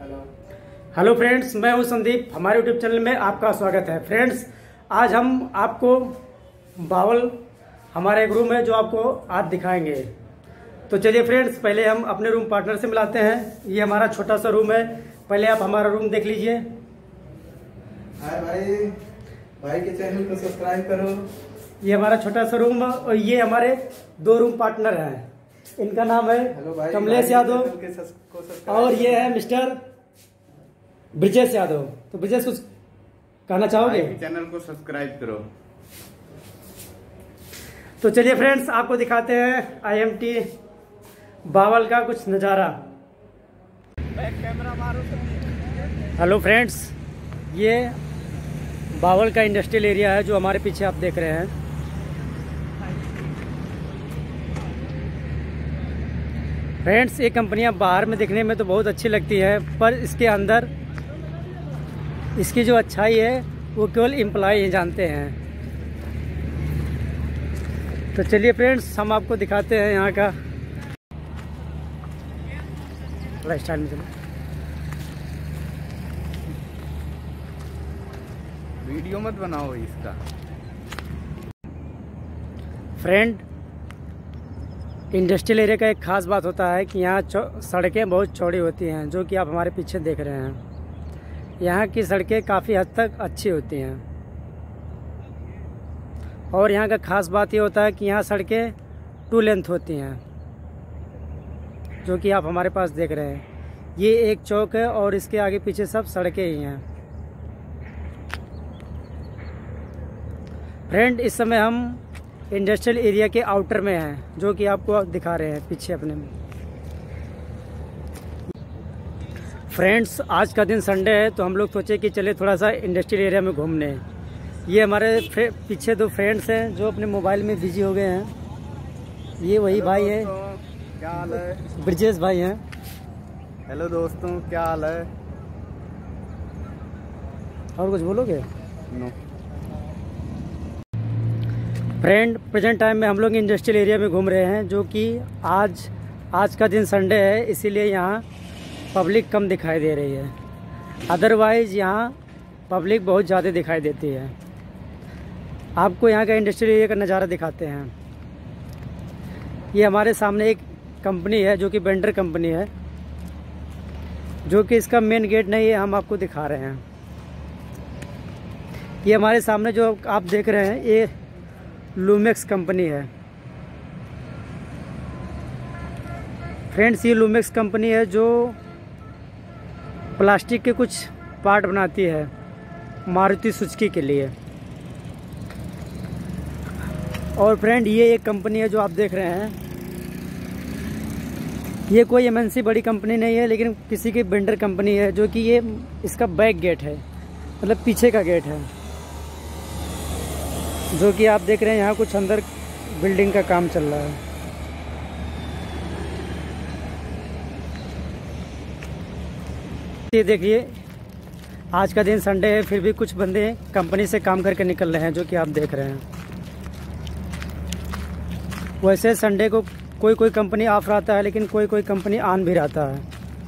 Hello friends, मैं हूं संदीप। हमारे यूट्यूब चैनल में आपका स्वागत है। फ्रेंड्स, आज हम आपको बावल हमारा एक रूम है जो आपको आज दिखाएंगे। तो चलिए फ्रेंड्स, पहले हम अपने रूम पार्टनर से मिलाते हैं। ये हमारा छोटा सा रूम है। पहले आप हमारा रूम देख लीजिए। हाय भाई के चैनल को सब्सक्राइब करो। ये हमारा छोटा सा रूम और ये हमारे दो रूम पार्टनर हैं। इनका नाम है कमलेश यादव और ये है मिस्टर ब्रिजेश यादव। तो ब्रिजेश, कुछ कहना चाहोगे? चैनल को सब्सक्राइब करो। तो चलिए फ्रेंड्स, आपको दिखाते हैं IMT बावल का कुछ नज़ारा। हेलो फ्रेंड्स, ये बावल का इंडस्ट्रियल एरिया है जो हमारे पीछे आप देख रहे हैं। फ्रेंड्स, ये कंपनियां बाहर में दिखने में तो बहुत अच्छी लगती है, पर इसके अंदर इसकी जो अच्छाई है वो केवल एम्प्लॉय ही जानते हैं। तो चलिए फ्रेंड्स, हम आपको दिखाते हैं यहाँ का थोड़ा स्टाइल में। चलो, वीडियो मत बनाओ इसका। फ्रेंड, इंडस्ट्रियल एरिया का एक खास बात होता है कि यहाँ सड़कें बहुत चौड़ी होती हैं, जो कि आप हमारे पीछे देख रहे हैं। यहाँ की सड़कें काफ़ी हद तक अच्छी होती हैं और यहाँ का खास बात ये होता है कि यहाँ सड़कें 2 लेंथ होती हैं, जो कि आप हमारे पास देख रहे हैं। ये एक चौक है और इसके आगे पीछे सब सड़कें ही हैं। फ्रेंड, इस समय हम इंडस्ट्रियल एरिया के आउटर में हैं, जो कि आपको दिखा रहे हैं पीछे अपने में। फ्रेंड्स, आज का दिन संडे है तो हम लोग सोचे कि चले थोड़ा सा इंडस्ट्रियल एरिया में घूमने। ये हमारे पीछे 2 फ्रेंड्स हैं जो अपने मोबाइल में बिजी हो गए हैं। ये वही भाई है, क्या हाल है? ब्रिजेश भाई हैं। हेलो दोस्तों, क्या हाल है? और कुछ बोलोगे? नो। फ्रेंड, प्रेजेंट टाइम में हम लोग इंडस्ट्रियल एरिया में घूम रहे हैं, जो कि आज का दिन संडे है, इसीलिए यहाँ पब्लिक कम दिखाई दे रही है। अदरवाइज़ यहाँ पब्लिक बहुत ज़्यादा दिखाई देती है। आपको यहाँ का इंडस्ट्रियल एरिया का नज़ारा दिखाते हैं। ये हमारे सामने एक कंपनी है जो कि बेंडर कंपनी है, जो कि इसका मेन गेट नहीं है, हम आपको दिखा रहे हैं। ये हमारे सामने जो आप देख रहे हैं ये लूमेक्स कंपनी है। फ्रेंड्स, ये लूमेक्स कंपनी है जो प्लास्टिक के कुछ पार्ट बनाती है मारुति सुजुकी के लिए। और फ्रेंड, ये एक कंपनी है जो आप देख रहे हैं। ये कोई MNC बड़ी कंपनी नहीं है, लेकिन किसी की बेंडर कंपनी है, जो कि ये इसका बैक गेट है, मतलब पीछे का गेट है, जो कि आप देख रहे हैं। यहाँ कुछ अंदर बिल्डिंग का काम चल रहा है। ये देखिए, आज का दिन संडे है, फिर भी कुछ बंदे कंपनी से काम करके निकल रहे हैं, जो कि आप देख रहे हैं। वैसे संडे को कोई कंपनी ऑफ रहता है, लेकिन कोई कंपनी ऑन भी रहता है।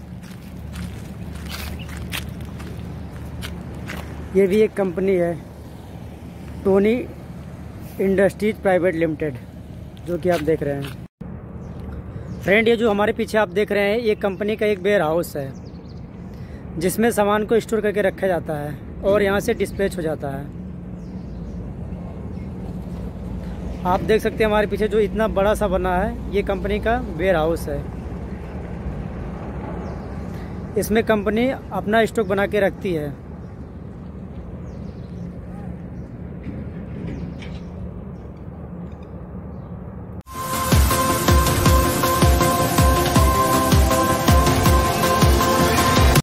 ये भी एक कंपनी है, टोनी इंडस्ट्रीज प्राइवेट लिमिटेड, जो कि आप देख रहे हैं। फ्रेंड, ये जो हमारे पीछे आप देख रहे हैं, ये कंपनी का एक वेयर हाउस है, जिसमें सामान को स्टोर करके रखा जाता है और यहाँ से डिस्पैच हो जाता है। आप देख सकते हैं हमारे पीछे जो इतना बड़ा सा बना है, ये कंपनी का वेयर हाउस है। इसमें कंपनी अपना स्टॉक बना के रखती है।